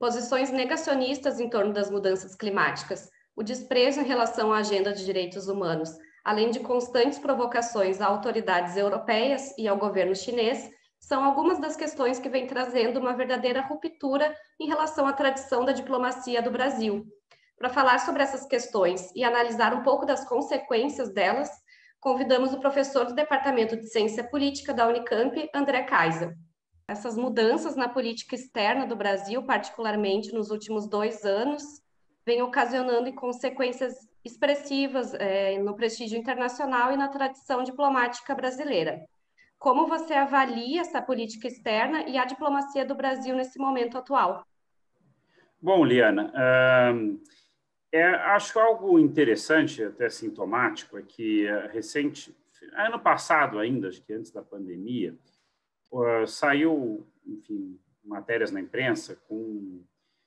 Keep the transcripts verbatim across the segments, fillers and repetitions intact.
posições negacionistas em torno das mudanças climáticas, o desprezo em relação à agenda de direitos humanos, além de constantes provocações a autoridades europeias e ao governo chinês, são algumas das questões que vêm trazendo uma verdadeira ruptura em relação à tradição da diplomacia do Brasil. Para falar sobre essas questões e analisar um pouco das consequências delas, convidamos o professor do Departamento de Ciência Política da Unicamp, André Kaiser. Essas mudanças na política externa do Brasil, particularmente nos últimos dois anos, vêm ocasionando consequências expressivas é, no prestígio internacional e na tradição diplomática brasileira. Como você avalia essa política externa e a diplomacia do Brasil nesse momento atual? Bom, Liana, uh, é, acho algo interessante, até sintomático, é que uh, recente, ano passado ainda, acho que antes da pandemia, uh, saiu, enfim, matérias na imprensa com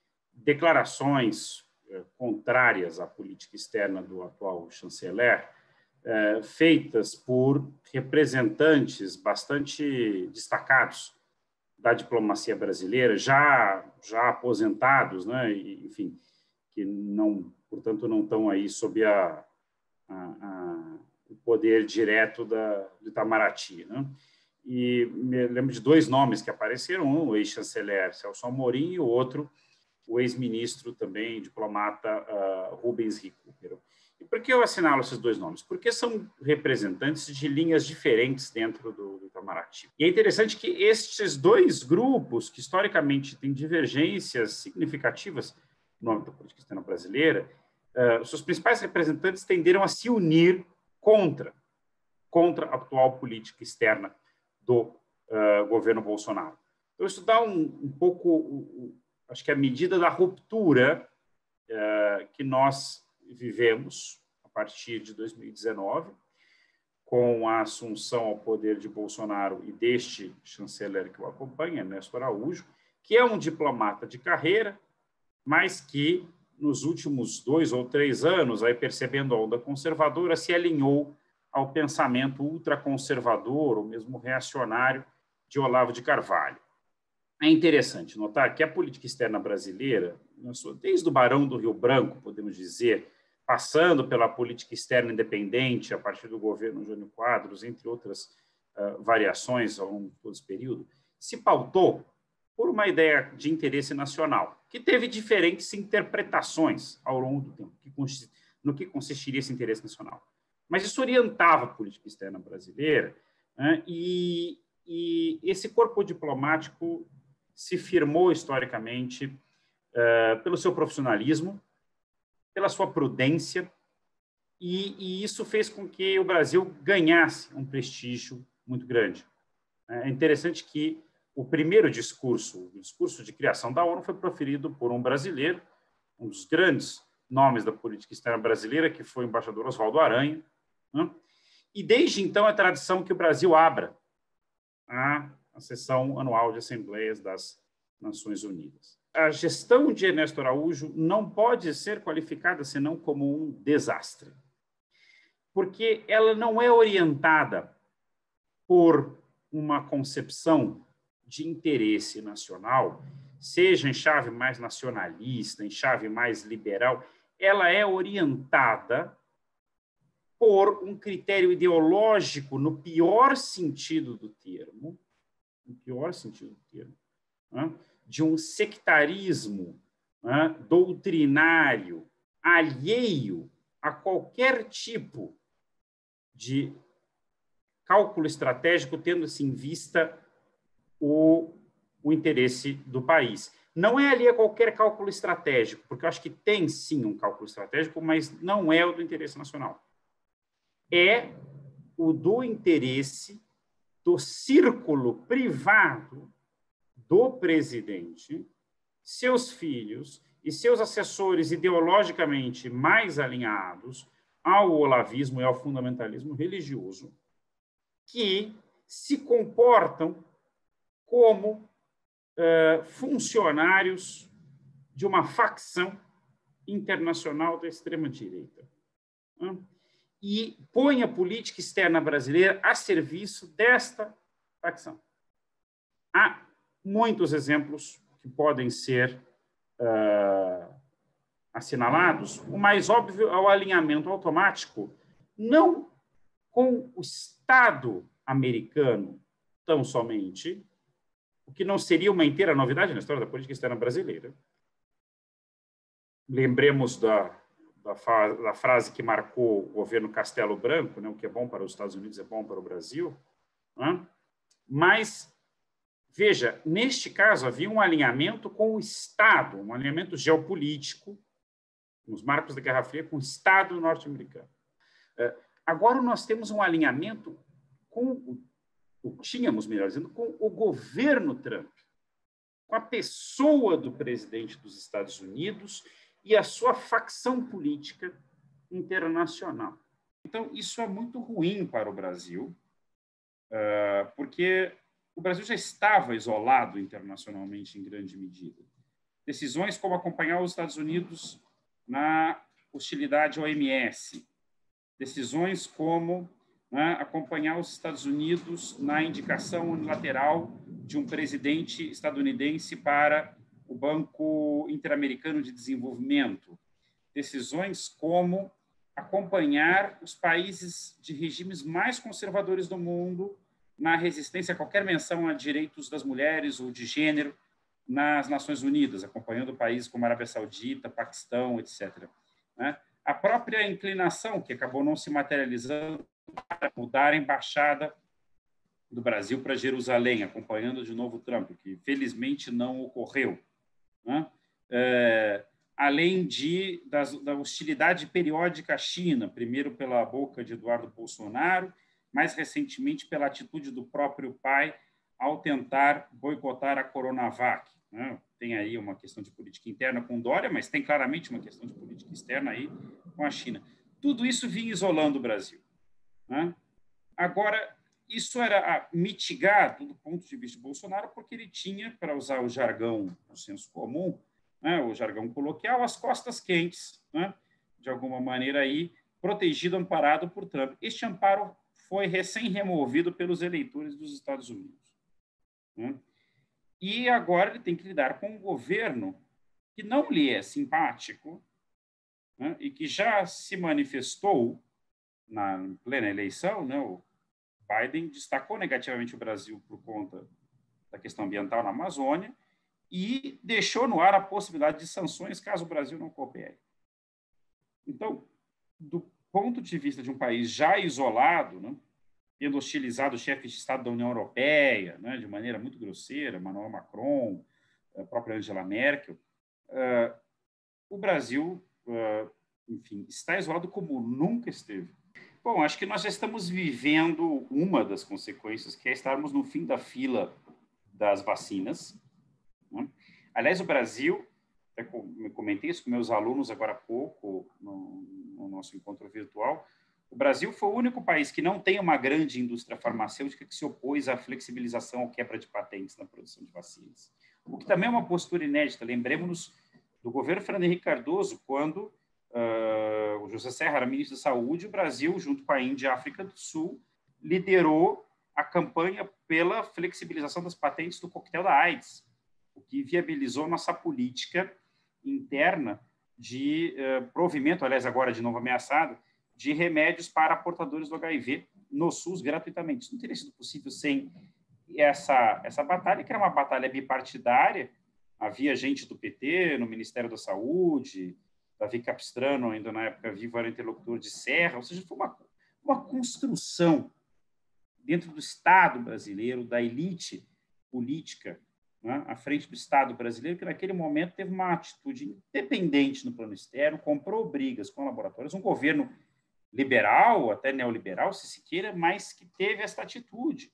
declarações uh, contrárias à política externa do atual chanceler, Uh, feitas por representantes bastante destacados da diplomacia brasileira, já já aposentados, né? E, enfim, que não, portanto, não estão aí sob a, a, a, o poder direto da, do Itamaraty, né? E me lembro de dois nomes que apareceram, um, o ex-chanceler Celso Amorim, e o outro, o ex-ministro também, diplomata uh, Rubens Recupero. E por que eu assinalo esses dois nomes? Porque são representantes de linhas diferentes dentro do, do Itamaraty. E é interessante que estes dois grupos, que historicamente têm divergências significativas no âmbito da política externa brasileira, uh, seus principais representantes tenderam a se unir contra, contra a atual política externa do uh, governo Bolsonaro. Então, isso dá um, um pouco, um, acho que a medida da ruptura uh, que nós vivemos a partir de dois mil e dezenove, com a assunção ao poder de Bolsonaro e deste chanceler que o acompanha, Ernesto Araújo, que é um diplomata de carreira, mas que, nos últimos dois ou três anos, aí percebendo a onda conservadora, se alinhou ao pensamento ultraconservador, ou mesmo reacionário, de Olavo de Carvalho. É interessante notar que a política externa brasileira, desde o Barão do Rio Branco, podemos dizer, passando pela política externa independente a partir do governo Jânio Quadros, entre outras uh, variações ao longo de todo esse período, se pautou por uma ideia de interesse nacional, que teve diferentes interpretações ao longo do tempo, que no que consistiria esse interesse nacional. Mas isso orientava a política externa brasileira, né, e, e esse corpo diplomático se firmou historicamente uh, pelo seu profissionalismo, pela sua prudência, e, e isso fez com que o Brasil ganhasse um prestígio muito grande. É interessante que o primeiro discurso, o discurso de criação da ONU, foi proferido por um brasileiro, um dos grandes nomes da política externa brasileira, que foi o embaixador Oswaldo Aranha, né? E desde então é tradição que o Brasil abra a, a sessão anual de Assembleias das Nações Unidas. A gestão de Ernesto Araújo não pode ser qualificada senão como um desastre, porque ela não é orientada por uma concepção de interesse nacional, seja em chave mais nacionalista, em chave mais liberal, ela é orientada por um critério ideológico no pior sentido do termo, no pior sentido do termo, né? De um sectarismo, né, doutrinário, alheio a qualquer tipo de cálculo estratégico, tendo-se em vista o, o interesse do país. Não é ali a qualquer cálculo estratégico, porque eu acho que tem, sim, um cálculo estratégico, mas não é o do interesse nacional. É o do interesse do círculo privado do presidente, seus filhos e seus assessores ideologicamente mais alinhados ao olavismo e ao fundamentalismo religioso, que se comportam como uh, funcionários de uma facção internacional da extrema-direita, né? E põe a política externa brasileira a serviço desta facção. Há muitos exemplos que podem ser uh, assinalados, o mais óbvio é o alinhamento automático, não com o Estado americano tão somente, o que não seria uma inteira novidade na história da política externa brasileira. Lembremos da, da, da frase que marcou o governo Castelo Branco, né? O que é bom para os Estados Unidos é bom para o Brasil. Né? Mas, veja, neste caso havia um alinhamento com o Estado, um alinhamento geopolítico, nos marcos da Guerra Fria, com o Estado norte-americano. Agora nós temos um alinhamento com, ou tínhamos, melhor dizendo, com o governo Trump, com a pessoa do presidente dos Estados Unidos e a sua facção política internacional. Então, isso é muito ruim para o Brasil, porque o Brasil já estava isolado internacionalmente em grande medida. Decisões como acompanhar os Estados Unidos na hostilidade ao O M S, decisões como, né, acompanhar os Estados Unidos na indicação unilateral de um presidente estadunidense para o Banco Interamericano de Desenvolvimento, decisões como acompanhar os países de regimes mais conservadores do mundo na resistência a qualquer menção a direitos das mulheres ou de gênero nas Nações Unidas, acompanhando países como Arábia Saudita, Paquistão, etcétera. Né? A própria inclinação, que acabou não se materializando, para mudar a embaixada do Brasil para Jerusalém, acompanhando de novo Trump, que felizmente não ocorreu. Né? É, além de, das, da hostilidade periódica à China, primeiro pela boca de Eduardo Bolsonaro, mais recentemente pela atitude do próprio pai ao tentar boicotar a Coronavac. Né? Tem aí uma questão de política interna com Dória, mas tem claramente uma questão de política externa aí com a China. Tudo isso vinha isolando o Brasil. Né? Agora, isso era mitigado do ponto de vista de Bolsonaro, porque ele tinha, para usar o jargão do senso comum, né, o jargão coloquial, as costas quentes, né, de alguma maneira aí, protegido, amparado por Trump. Este amparo foi recém-removido pelos eleitores dos Estados Unidos. Né? E agora ele tem que lidar com um governo que não lhe é simpático, né, e que já se manifestou na plena eleição, né, o Biden destacou negativamente o Brasil por conta da questão ambiental na Amazônia e deixou no ar a possibilidade de sanções caso o Brasil não coopere. Então, do ponto de vista de um país já isolado, né, tendo hostilizado os chefes de Estado da União Europeia, né, de maneira muito grosseira, Emmanuel Macron, a própria Angela Merkel, uh, o Brasil, uh, enfim, está isolado como nunca esteve. Bom, acho que nós já estamos vivendo uma das consequências, que é estarmos no fim da fila das vacinas. Né? Aliás, o Brasil, até comentei isso com meus alunos agora há pouco, no, no nosso encontro virtual, o Brasil foi o único país que não tem uma grande indústria farmacêutica que se opôs à flexibilização ou quebra de patentes na produção de vacinas. O que também é uma postura inédita. Lembremos-nos do governo Fernando Henrique Cardoso, quando Uh, o José Serra era ministro da Saúde, o Brasil, junto com a Índia e a África do Sul, liderou a campanha pela flexibilização das patentes do coquetel da AIDS, o que viabilizou nossa política interna de uh, provimento, aliás, agora de novo ameaçado, de remédios para portadores do H I V no SUS gratuitamente. Isso não teria sido possível sem essa, essa batalha, que era uma batalha bipartidária. Havia gente do P T no Ministério da Saúde, Davi Capistrano, ainda na época vivo, era interlocutor de Serra, ou seja, foi uma, uma construção dentro do Estado brasileiro, da elite política, né, à frente do Estado brasileiro, que naquele momento teve uma atitude independente no plano externo, comprou brigas com laboratórios, um governo liberal, até neoliberal, se se queira, mas que teve essa atitude.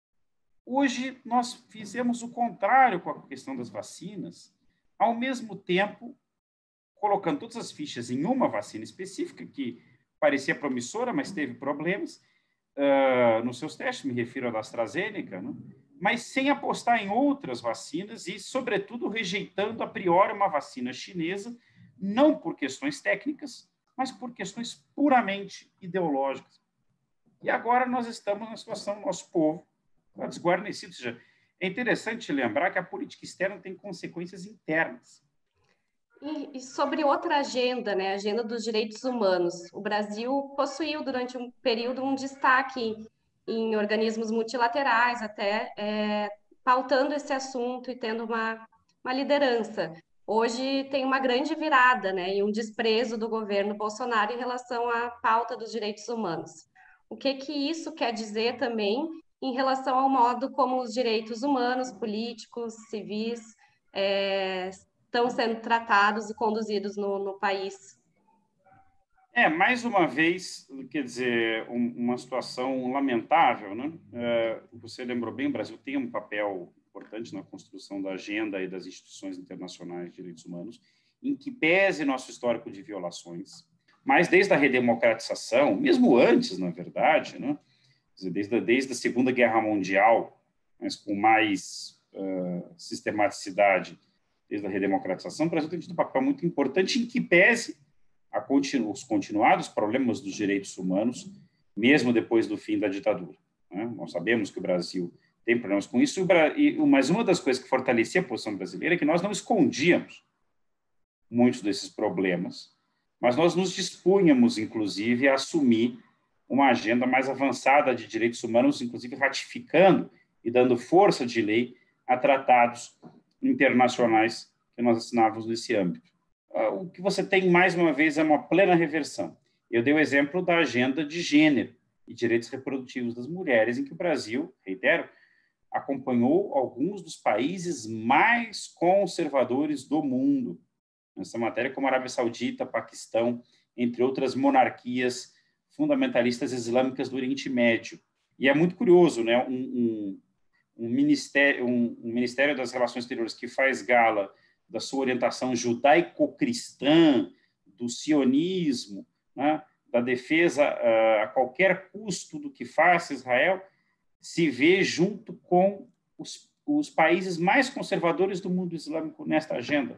Hoje, nós fizemos o contrário com a questão das vacinas, ao mesmo tempo colocando todas as fichas em uma vacina específica, que parecia promissora, mas teve problemas uh, nos seus testes, me refiro à da AstraZeneca, né? Mas sem apostar em outras vacinas e, sobretudo, rejeitando a priori uma vacina chinesa, não por questões técnicas, mas por questões puramente ideológicas. E agora nós estamos na situação do nosso povo está desguarnecido. Ou seja, é interessante lembrar que a política externa tem consequências internas. E, e sobre outra agenda, né, a agenda dos direitos humanos, o Brasil possuiu durante um período um destaque em organismos multilaterais, até é, pautando esse assunto e tendo uma, uma liderança. Hoje tem uma grande virada, né, e um desprezo do governo Bolsonaro em relação à pauta dos direitos humanos. O que que isso quer dizer também em relação ao modo como os direitos humanos, políticos, civis, é, estão sendo tratados e conduzidos no, no país? É, mais uma vez, quer dizer, um, uma situação lamentável, né? É, você lembrou bem, o Brasil tem um papel importante na construção da agenda e das instituições internacionais de direitos humanos, em que pese nosso histórico de violações, mas desde a redemocratização, mesmo antes, na verdade, né? Quer dizer, desde, a, desde a Segunda Guerra Mundial, mas com mais uh, sistematicidade, desde a redemocratização, o Brasil tem tido um papel muito importante em que pese a continu, os continuados problemas dos direitos humanos, mesmo depois do fim da ditadura. Né? Nós sabemos que o Brasil tem problemas com isso, e, mas uma das coisas que fortalecia a posição brasileira é que nós não escondíamos muitos desses problemas, mas nós nos dispunhamos, inclusive, a assumir uma agenda mais avançada de direitos humanos, inclusive ratificando e dando força de lei a tratados internacionais que nós assinávamos nesse âmbito. O que você tem, mais uma vez, é uma plena reversão. Eu dei o exemplo da agenda de gênero e direitos reprodutivos das mulheres, em que o Brasil, reitero, acompanhou alguns dos países mais conservadores do mundo nessa matéria, como a Arábia Saudita, Paquistão, entre outras monarquias fundamentalistas islâmicas do Oriente Médio. E é muito curioso, né? um, um, um, ministério, um, um Ministério das Relações Exteriores que faz gala da sua orientação judaico-cristã, do sionismo, né, da defesa uh, a qualquer custo do que faça Israel, se vê junto com os, os países mais conservadores do mundo islâmico nesta agenda.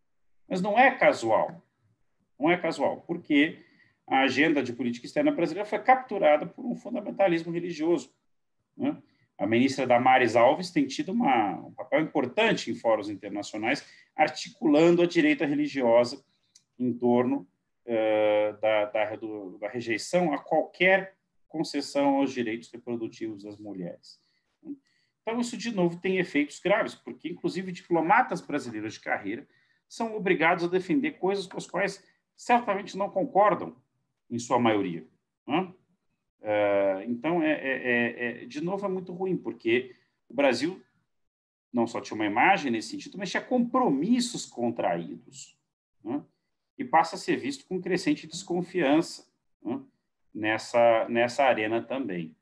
Mas não é casual. Não é casual, porque a agenda de política externa brasileira foi capturada por um fundamentalismo religioso. Né? A ministra Damares Alves tem tido uma, um papel importante em fóruns internacionais, articulando a direita religiosa em torno uh, da, da, do, da rejeição a qualquer concessão aos direitos reprodutivos das mulheres. Então, isso, de novo, tem efeitos graves, porque, inclusive, diplomatas brasileiros de carreira são obrigados a defender coisas com as quais certamente não concordam, em sua maioria. Né? Uh, então, é, é, é, de novo, é muito ruim, porque o Brasil não só tinha uma imagem nesse sentido, mas tinha compromissos contraídos, né? E passa a ser visto com crescente desconfiança, né? nessa, nessa arena também.